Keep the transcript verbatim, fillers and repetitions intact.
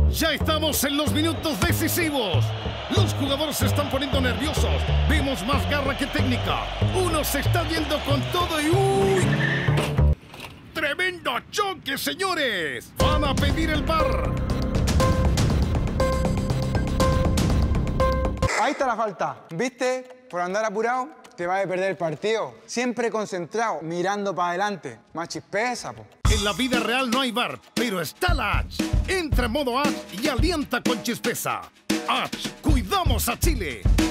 Ya estamos en los minutos decisivos. Los jugadores se están poniendo nerviosos. Vemos más garra que técnica. Uno se está viendo con todo y ¡uy! ¡Tremendo choque, señores! Van a pedir el V A R. Ahí está la falta. ¿Viste? Por andar apurado, te vas a perder el partido. Siempre concentrado, mirando para adelante. Más chispeza, po. En la vida real no hay V A R, pero está la H. Entra en modo H y alienta con chispeza. H, cuidamos a Chile.